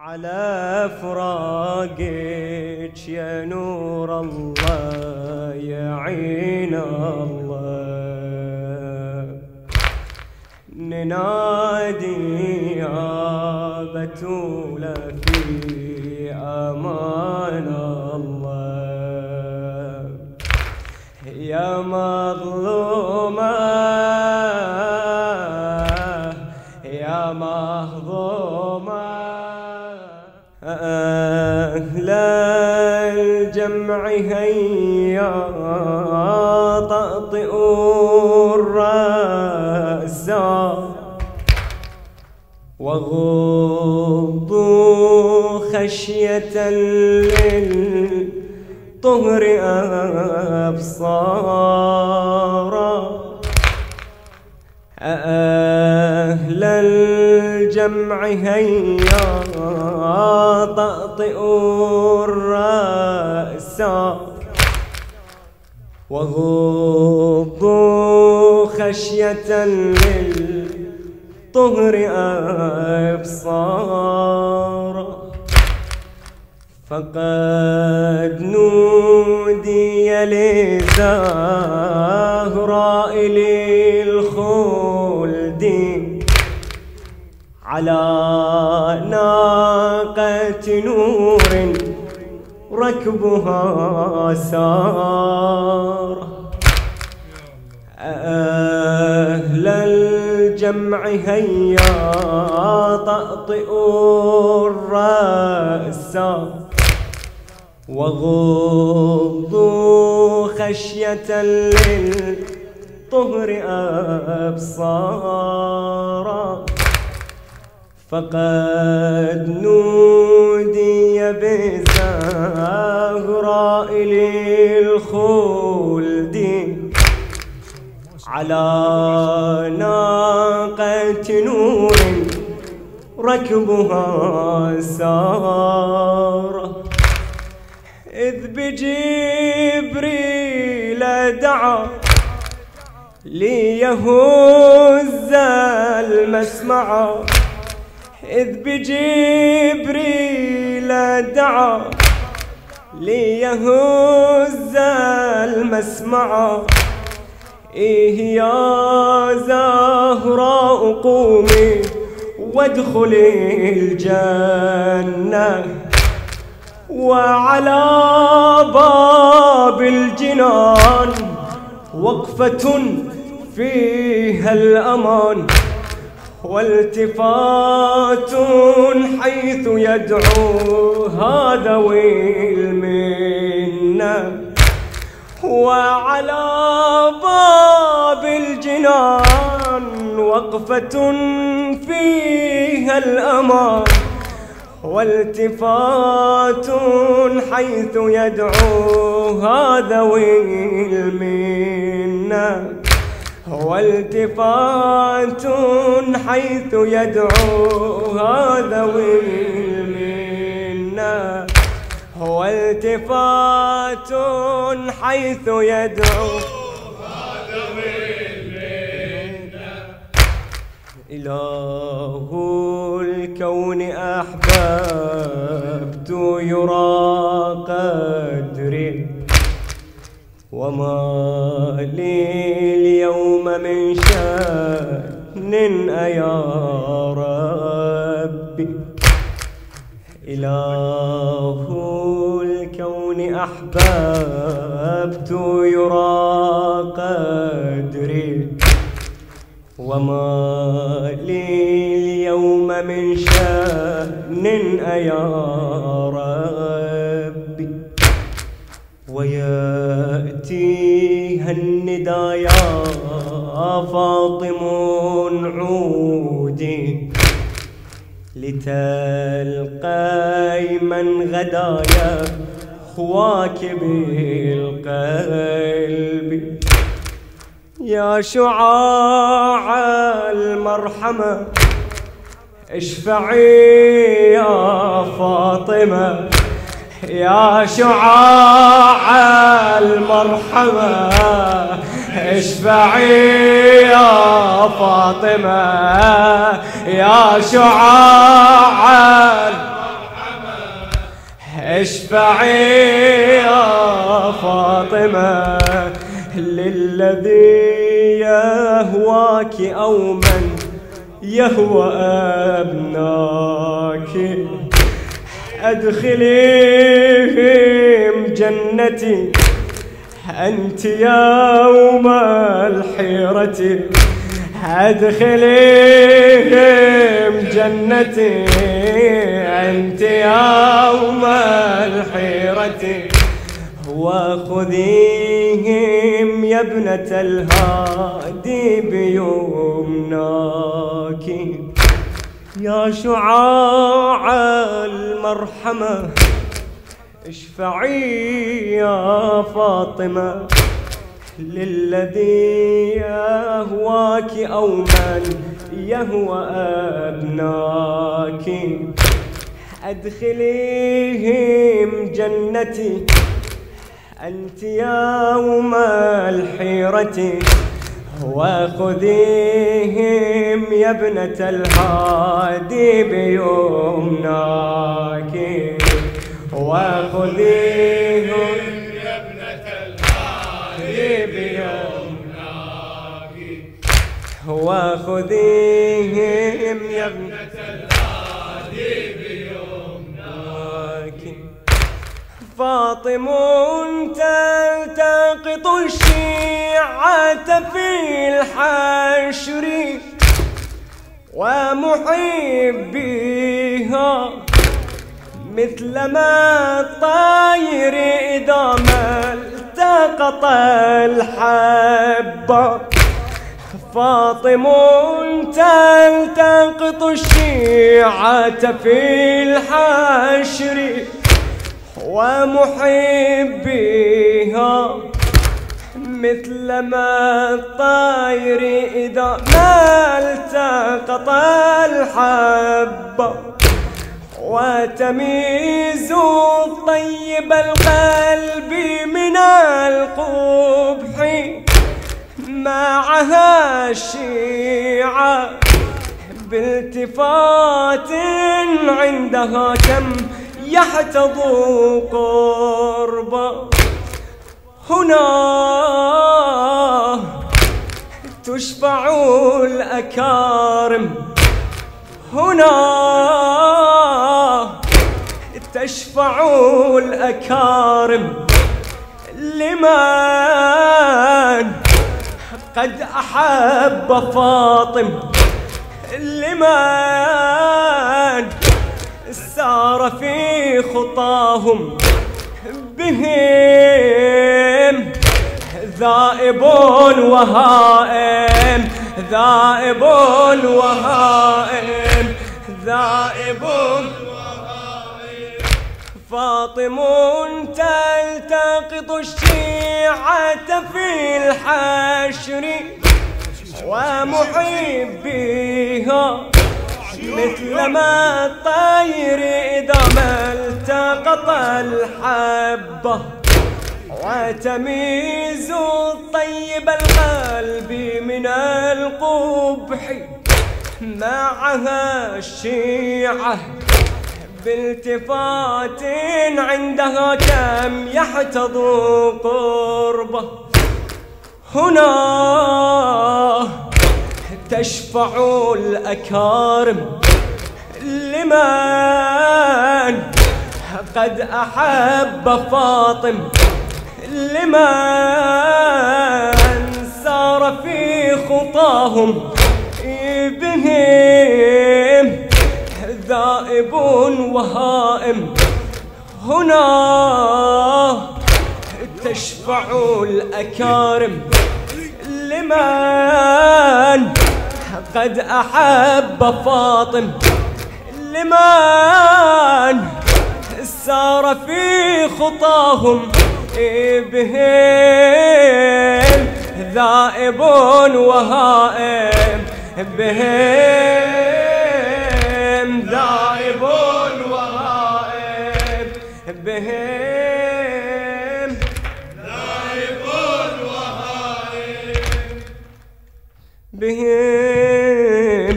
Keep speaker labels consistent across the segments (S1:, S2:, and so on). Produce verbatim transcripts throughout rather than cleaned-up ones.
S1: على فراقك يا نور الله يعين الله، ننادي يا بتولة في أمان الله، يا مظلومة يا مهضومة. أهل الجمع هيا طأطئوا الرأس وغضوا خشية للطهر أبصارا. أهل الجمع هيا طأطئوا الرأس وغضوا خشية للطهر أبصارا. فقد نودي لزهراء للخلد على ناقة نور ركبها سار. أهل الجمع هيا طأطئوا الرأس وغضوا خشية للطهر أبصارا. فقد نودي بزهراء للخلد على ناقة نور ركبها سار. إذ بجبريل دعا ليهز المسمع، إذ بجبريل دعا ليهز المسمع. إيه يا زهراء قومي وادخلي الجنة، وعلى باب الجنان وقفة فيها الأمان، والتفات حيث يدعو هذا المنة. وعلى باب الجنان وقفة فيها الأمان، والتفات حيث يدعو هذا المنة. والتفات حيث يدعو هذا المنة. والتفات حيث يدعو هذا المنة. إله الكون أحببت يرى قدري، وما لي اليوم من شأن أيا ربي. إله الكون أحببت يرى قدري، وما لي اليوم من شأن أيا ربي. ويأتيها الندايا فاطم عودي، لتلقي من غدايا خواك بالقلب. يا شعاع المرحمة اشفعي يا فاطمة، يا شعاع المرحمة اشفعي يا فاطمة، يا شعاع اشفعي يا فاطمة للذي يهواك أو من يهوى أبناك، أدخليهم جنتي أنت يوم الحيرة، أدخليهم جنتي أنت يوم الحيرة، وخذيهم يا ابنة الهادي بيمناك، يا شعاع المرحمة اشفعي يا فاطمة للذي يهواك أو من يهوى أبناك، أدخليهم جنتي أنت يوم الحيرة، وخذيهم يا ابنة الهادي بيمناك، وخذيهم يا ابنة الهادي بيمناك، وخذيهم يا ابنة الهادي بيمناك. فاطم تلتقط الشيعة في الحشر ومحبيها، مثلما الطير إذا ما التقط الحبة. فاطم تلتقط الشيعة في الحشر ومحبيها، مثلما الطير إذا ما التقط الحبة، وتميز طيب القلب من القبح معها الشيعة، بالتفات عندها كم يحتضوا قربا. هنا تشفع الأكارم، هنا تشفع الأكارم لمن قد أحب فاطم، لمن سار في خطاهم بهم ذائب وهائم، ذائب وهائم، ذائب وهائم. فاطم تلتقط الشيعة في الحشر ومحبيها، مثلما الطير إذا ما التقط الحبة، وتميز طيب القلب من القبح معها الشيعة، بالتفات عندها كم يحتضوا قربه. هنا تشفع الأكارم لمن قد أحب فاطم، لمن سار في خطاهم بهم ذائب وهائم. هنا تشفع الأكارم لمن قد أحب فاطم، لمن سار في خطاهم بهم ذائب وهائم، بهم ذائب وهائم، بهم ذائب وهائم، بهم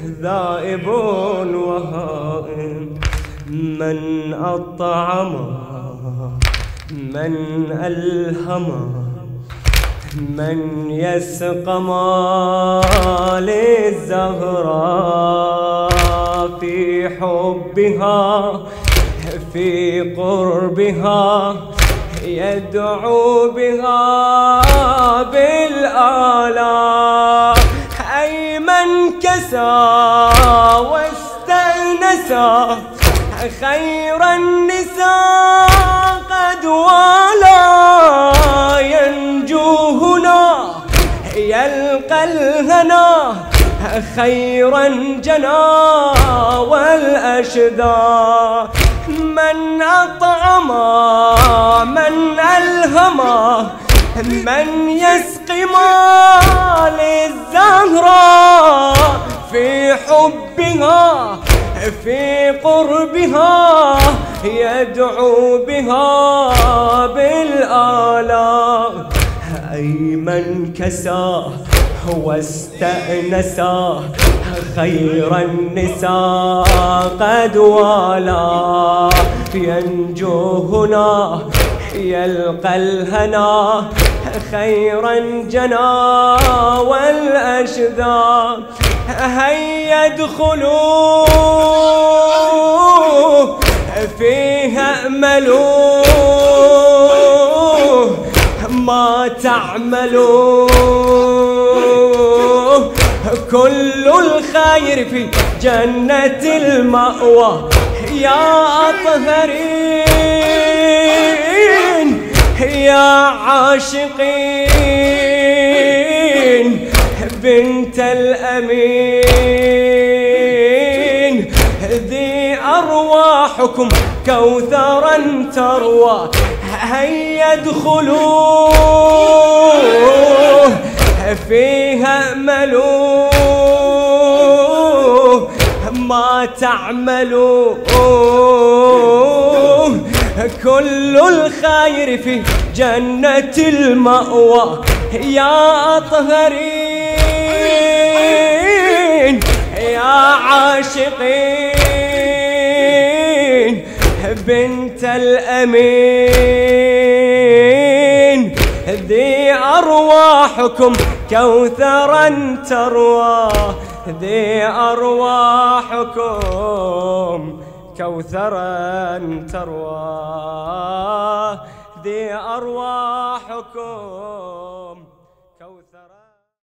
S1: ذائب وهائم. من أطعمها من ألهمه من يسقى مال الزهراء في حبها في قربها يدعو بها بالآلاء. أي من كسى واستأنسا خير النساء قد والى ينجو هنا يلقى الهنا خيرا جنى والأشدى. من أطعم من ألهم من يسقي مال الزهراء في حبها في قربها يدعو بها بالآلاء. أي من كسى واستأنسا خير النساء قد والى ينجو هنا يلقى الهنا خيرا جنى والأشذى. هيا ادخلوا فيها أملوا ما تعملوا كل الخير في جنة المأوى. يا أطهرين يا عاشقين بنت الأمين ذي أرواحكم كوثرا تروى. هيا ادخلوا فيها أملوا ما تعملوا كل الخير في جنة المأوى. يا أطهرين يا عاشقين بنت الأمين ذي أرواحكم كوثرا تروى. ذي أرواحكم كوثرا تروى. ذي أرواحكم